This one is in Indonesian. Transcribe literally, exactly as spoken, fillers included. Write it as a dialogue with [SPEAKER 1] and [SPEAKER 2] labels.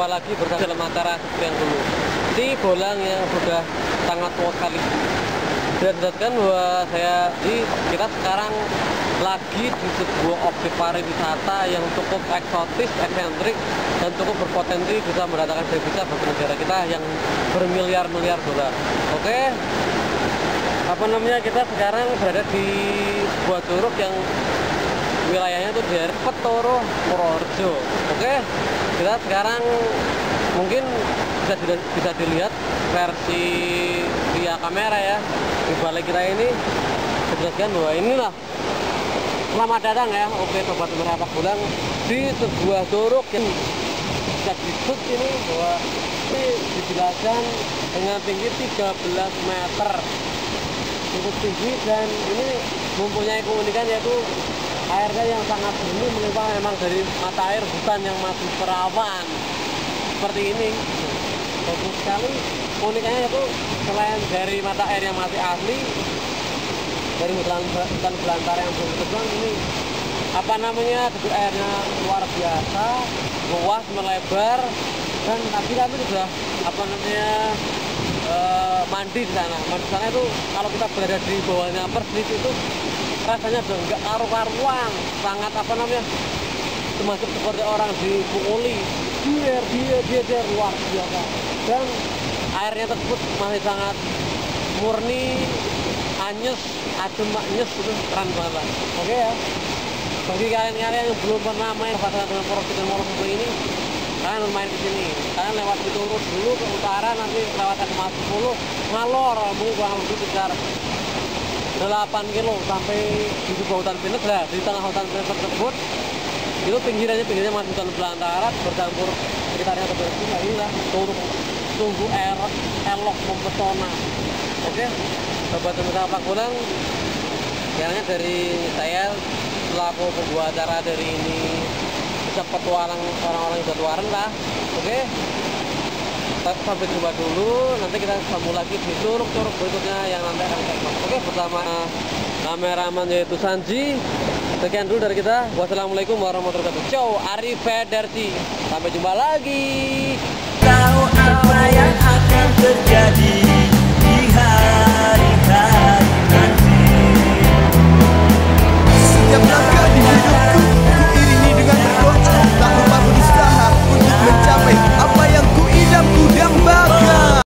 [SPEAKER 1] jumpa lagi bersama dalam acara seperti yang dulu. Di bolang yang sudah sangat tua sekali. Dan jelaskan bahwa saya di kita sekarang lagi di sebuah objek pariwisata yang cukup eksotis, eksentrik, dan cukup berpotensi bisa mendatangkan devisa bagi negara kita yang bermiliar-miliar dolar. Oke, apa namanya, kita sekarang berada di sebuah curug yang wilayahnya itu di daerah Petoro, Purworejo. Oke, kita sekarang mungkin bisa dilihat, bisa dilihat versi via kamera ya di balik kita ini. Jelaskan bahwa inilah selamat datang ya, oke sobat Merapak Bolang, di sebuah curug yang bisa disebut ini bahwa ini dijelaskan dengan tinggi tiga belas meter, cukup tinggi, dan ini mempunyai keunikan yaitu airnya yang sangat jernih, melimpah memang dari mata air hutan yang masih perawan seperti ini. Bagus sekali. Uniknya itu selain dari mata air yang masih asli, dari hutan, hutan belantara yang belum terbang, ini apa namanya, debit airnya luar biasa, luas, melebar, dan tadi kami sudah apa namanya e, mandi di sana. Mandi di sana itu kalau kita berada di bawahnya persis itu rasanya udah nggak karu-karuan, sangat apa namanya, termasuk seperti orang dipukuli, biar biar biar biar luar biasa. Dan airnya tersebut masih sangat murni, anyes, adem, anyes, itu keren banget lah. Oke ya, bagi kalian-kalian yang belum pernah main pasangan dengan poros dan moros seperti ini, kalian main ke sini. Kalian lewat Piturut dulu ke utara, nanti lewat S M A sepuluh ngalor, mungkin kurang lebih sekitar delapan kilo sampai di sebuah hutan pinus lah. Di tengah hutan pinus tersebut itu pinggirannya pinggirannya masih hutan belantara bercampur sekitarnya terbentuk. Nah inilah curug, sungguh er, elok mempesona. Oke, sobat Merapak Bolang, kiranya dari saya selaku pembuat acara dari ini bisa petualang orang-orang yang bertuaran lah. Oke, sampai jumpa dulu, nanti kita sambung lagi di curug-curug berikutnya yang nanti akan kita masuk. Oke, bersama kameraman yaitu Sanji. Sekian dulu dari kita. Wassalamualaikum warahmatullahi wabarakatuh. Ciao, arrivederci. Sampai jumpa lagi.
[SPEAKER 2] Tahu apa yang akan terjadi.